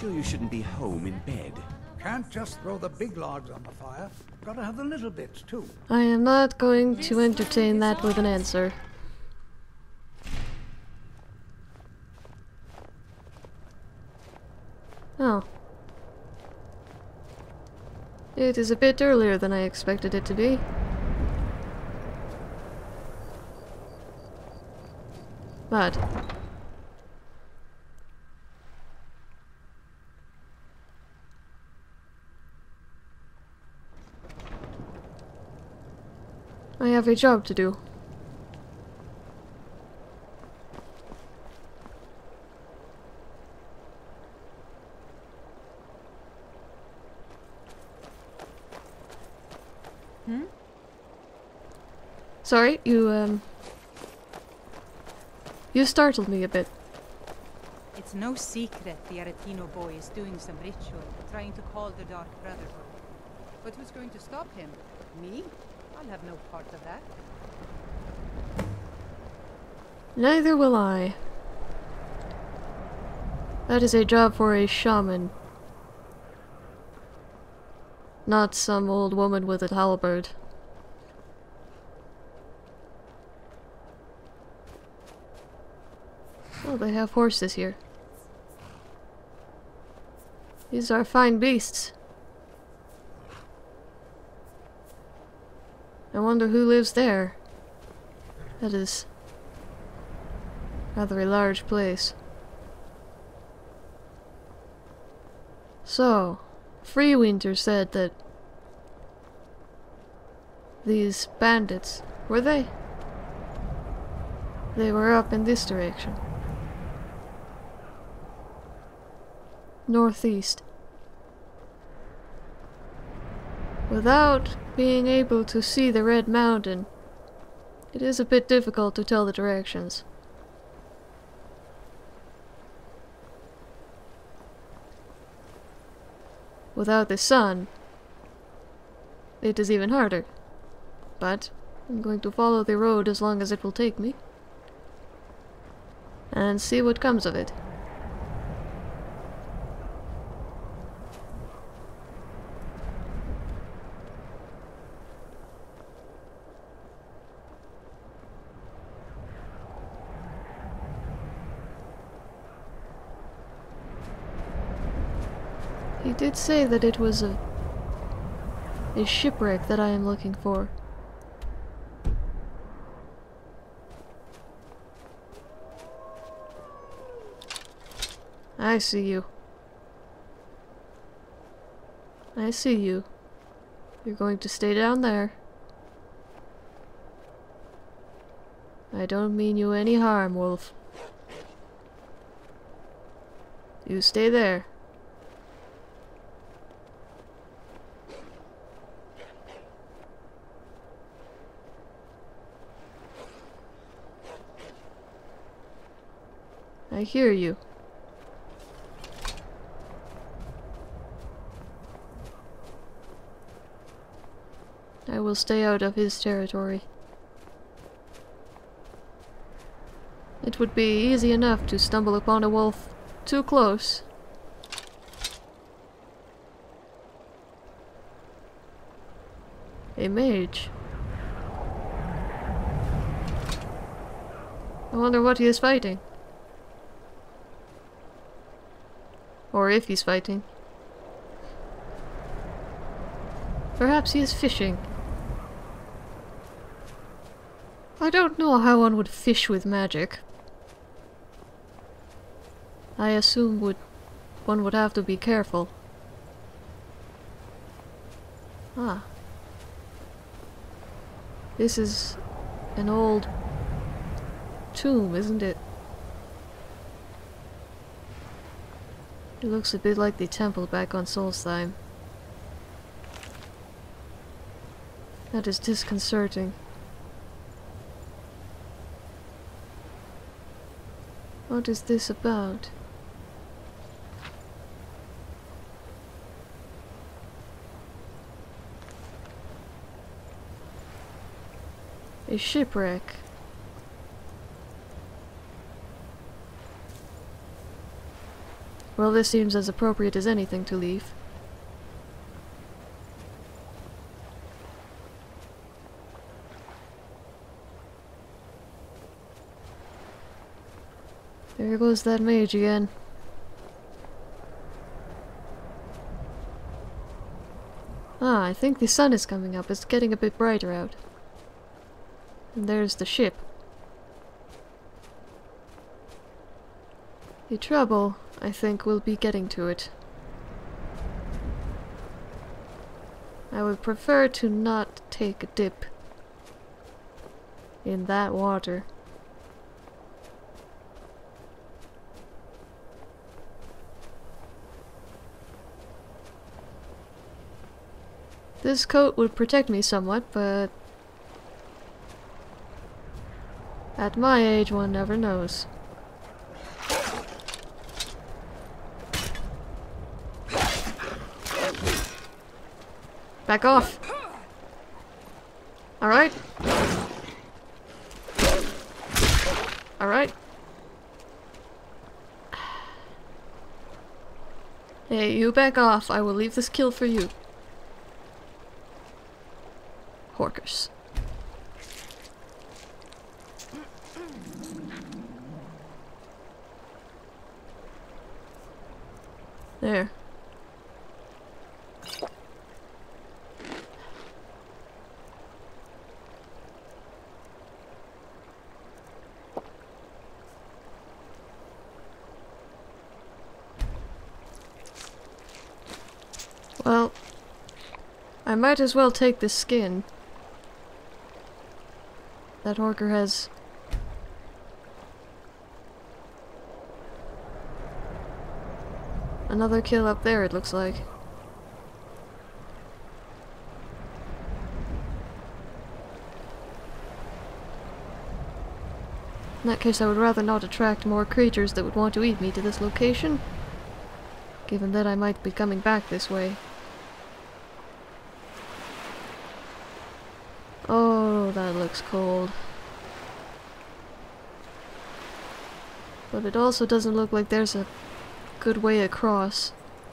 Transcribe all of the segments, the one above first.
sure you shouldn't be home in bed? Can't just throw the big logs on the fire. Gotta have the little bits, too. I am not going to entertain that with an answer. Oh. It is a bit earlier than I expected it to be. But I have a job to do. Sorry, you startled me a bit. It's no secret the Aretino boy is doing some ritual, trying to call the Dark Brotherhood. But who's going to stop him? Me? I'll have no part of that. Neither will I. That is a job for a shaman. Not some old woman with a halberd. Oh, they have horses here. These are fine beasts. I wonder who lives there. That is rather a large place. So, Freewinter said that these bandits, were they? They were up in this direction. Northeast. Without being able to see the Red Mountain, it is a bit difficult to tell the directions. Without the sun, it is even harder. But I'm going to follow the road as long as it will take me, and see what comes of it. He did say that it was a shipwreck that I am looking for. I see you. I see you. You're going to stay down there. I don't mean you any harm, Wolf. You stay there. I hear you. I will stay out of his territory. It would be easy enough to stumble upon a wolf too close. A mage. I wonder what he is fighting. Or if he's fighting. Perhaps he is fishing. I don't know how one would fish with magic. I assume one would have to be careful. Ah. This is an old tomb, isn't it? It looks a bit like the temple back on Solstheim. That is disconcerting. What is this about? A shipwreck. Well, this seems as appropriate as anything to leave. There goes that mage again. Ah, I think the sun is coming up. It's getting a bit brighter out. And there's the ship. The trouble, I think, will be getting to it. I would prefer to not take a dip in that water. This coat would protect me somewhat, but at my age one never knows. Back off! Alright? Alright? Hey, you back off. I will leave this kill for you. Horkers. There. Well, I might as well take this skin. That Horker has another kill up there, it looks like. In that case, I would rather not attract more creatures that would want to eat me to this location, given that I might be coming back this way. Oh, that looks cold. But it also doesn't look like there's a good way across.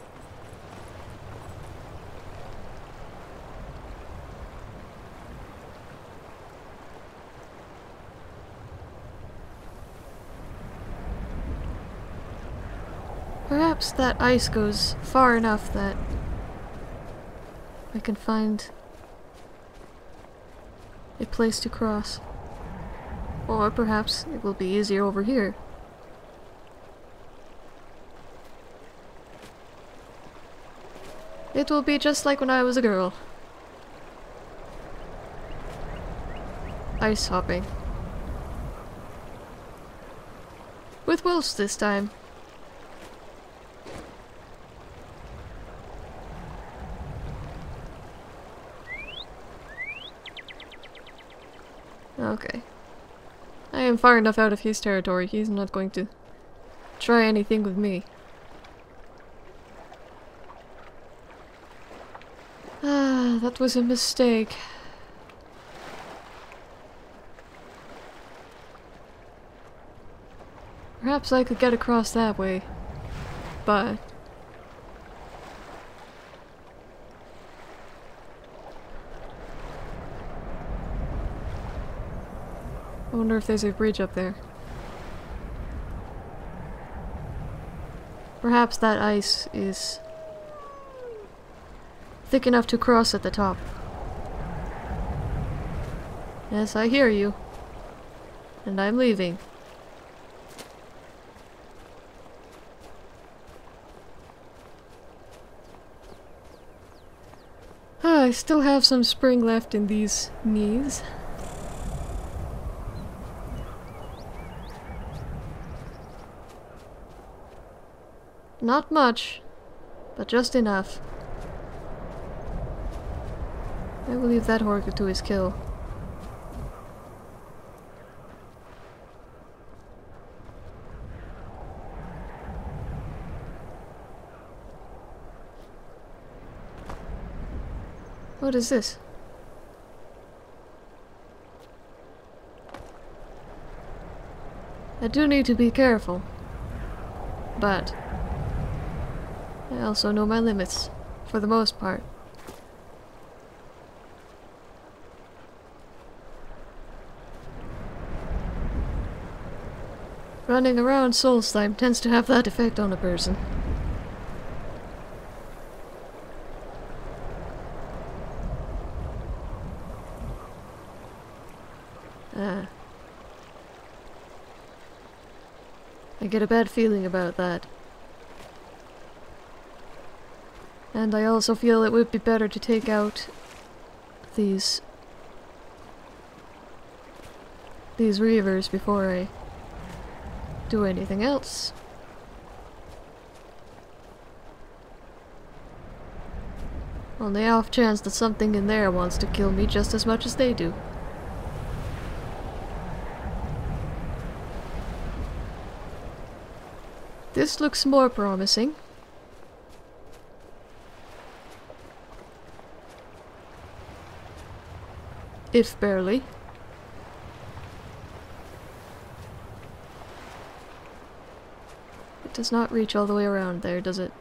Perhaps that ice goes far enough that I can find a place to cross. Or perhaps it will be easier over here. It will be just like when I was a girl. Ice hopping. With wolves this time. Okay. I am far enough out of his territory, he's not going to try anything with me. Ah, that was a mistake. Perhaps I could get across that way, but I wonder if there's a bridge up there. Perhaps that ice is thick enough to cross at the top. Yes, I hear you. And I'm leaving. I still have some spring left in these knees. Not much, but just enough. I will leave that Horker to his kill. What is this? I do need to be careful, but I also know my limits, for the most part. Running around Soul Slime tends to have that effect on a person. I get a bad feeling about that. And I also feel it would be better to take out these reavers before I do anything else. On the off chance that something in there wants to kill me just as much as they do. This looks more promising. If barely. It does not reach all the way around there, does it?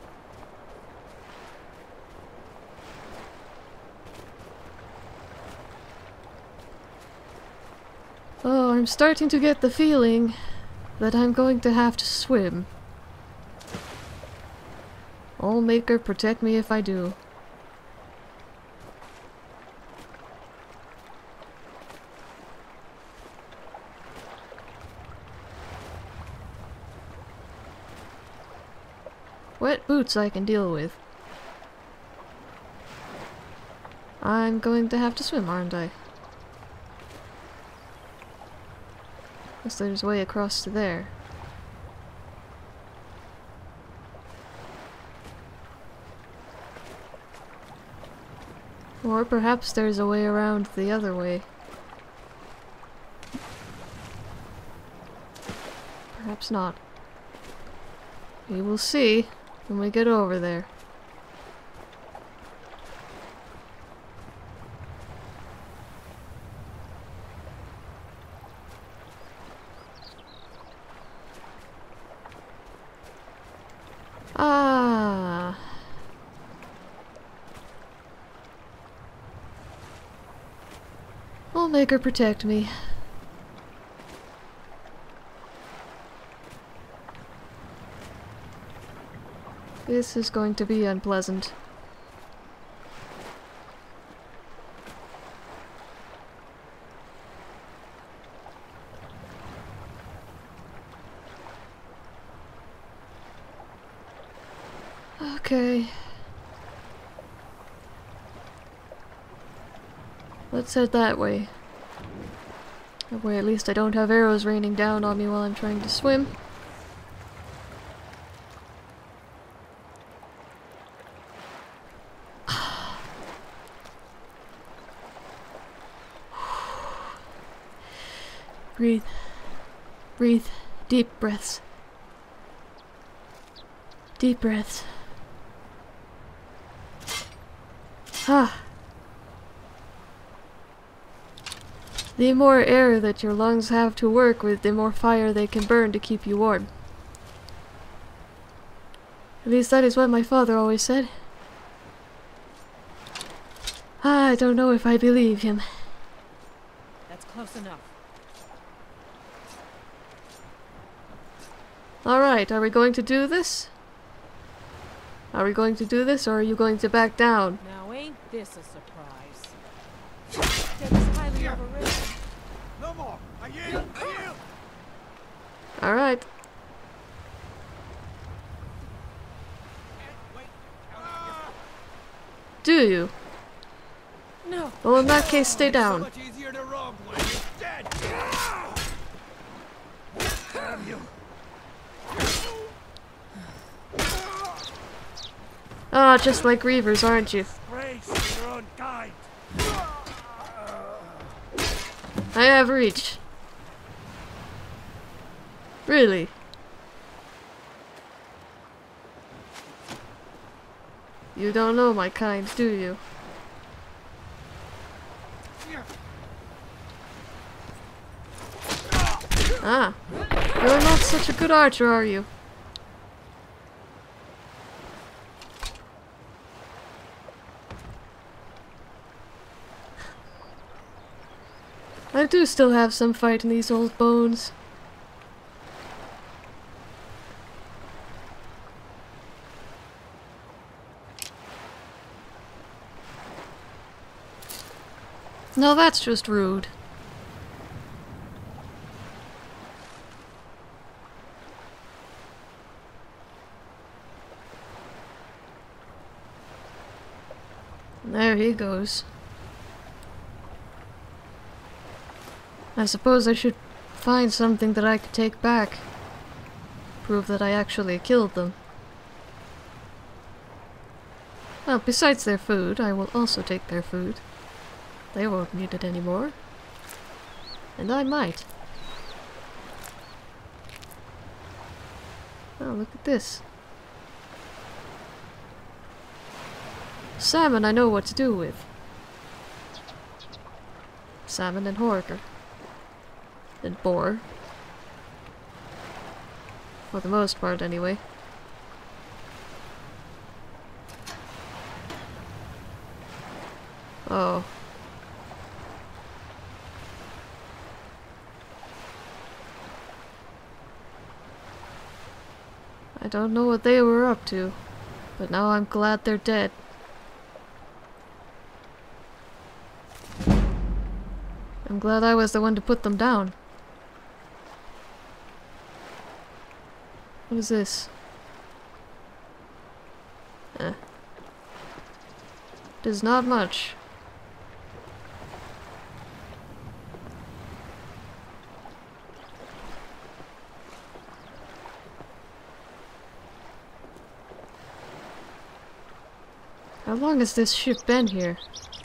Oh, I'm starting to get the feeling that I'm going to have to swim. Allmaker, protect me if I do. Wet boots I can deal with. I'm going to have to swim, aren't I? Guess there's a way across to there. Or perhaps there's a way around the other way. Perhaps not. We will see when we get over there. Ah. Allmaker, protect me. This is going to be unpleasant. Okay. Let's head that way. That way at least I don't have arrows raining down on me while I'm trying to swim. Breathe. Breathe. Deep breaths. Deep breaths. Ah. The more air that your lungs have to work with, the more fire they can burn to keep you warm. At least that is what my father always said. I don't know if I believe him. That's close enough. Alright, are we going to do this? Are we going to do this, or are you going to back down? Now ain't this a surprise? That is highly overrated. No more! I yield! I yield! Alright. Do you? No. Well, in that case, stay down. Much easier to rob when you're dead! Damn you! Ah, just like Reavers, aren't you? Grace your own kind! I have reach. Really? You don't know my kind, do you? Ah, you're not such a good archer, are you? I do still have some fight in these old bones. No, that's just rude. There he goes. I suppose I should find something that I could take back. Prove that I actually killed them. Well, besides their food, I will also take their food. They won't need it anymore. And I might. Oh, look at this. Salmon I know what to do with. Salmon and horker. And boar. For the most part, anyway. Oh. I don't know what they were up to, but now I'm glad they're dead. I'm glad I was the one to put them down. What is this? It is not much. How long has this ship been here?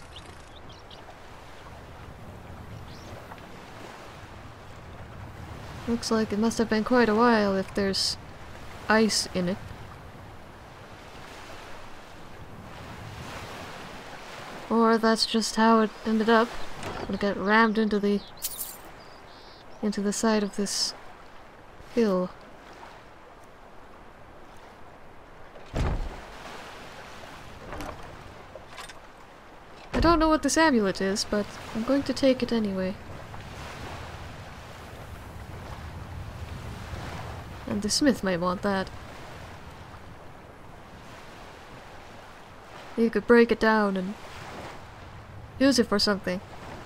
Looks like it must have been quite a while if there's ice in it. Or that's just how it ended up. It got rammed into the side of this hill. I don't know what this amulet is, but I'm going to take it anyway. And the smith might want that. You could break it down and use it for something.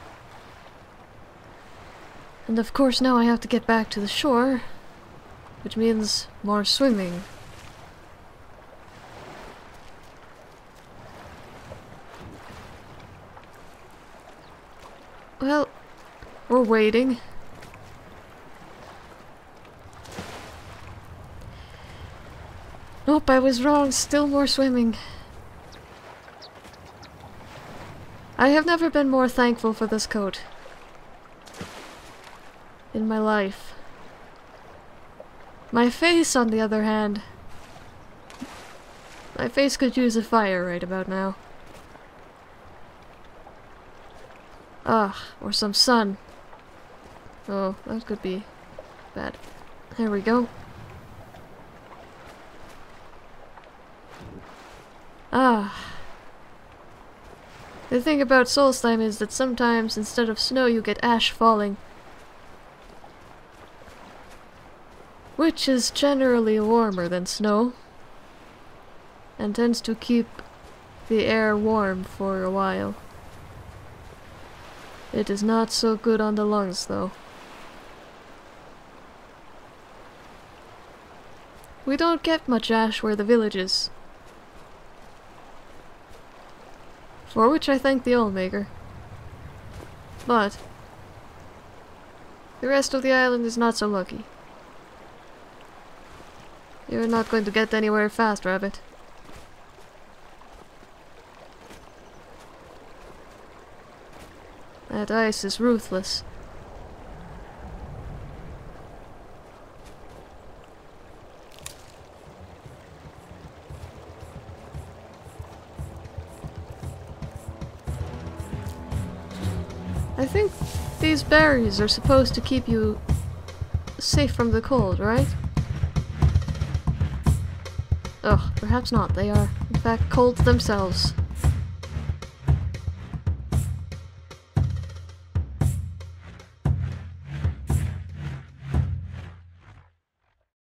And of course now I have to get back to the shore, which means more swimming. Well, we're waiting. Nope, I was wrong. Still more swimming. I have never been more thankful for this coat in my life. My face, on the other hand. My face could use a fire right about now. Ah, or some sun. Oh, that could be bad. There we go. Ah. The thing about Solstheim is that sometimes instead of snow you get ash falling. Which is generally warmer than snow. And tends to keep the air warm for a while. It is not so good on the lungs, though. We don't get much ash where the village is. For which I thank the Oldmaker. But the rest of the island is not so lucky. You're not going to get anywhere fast, Rabbit. That ice is ruthless. I think these berries are supposed to keep you safe from the cold, right? Ugh, perhaps not. They are, in fact, cold themselves.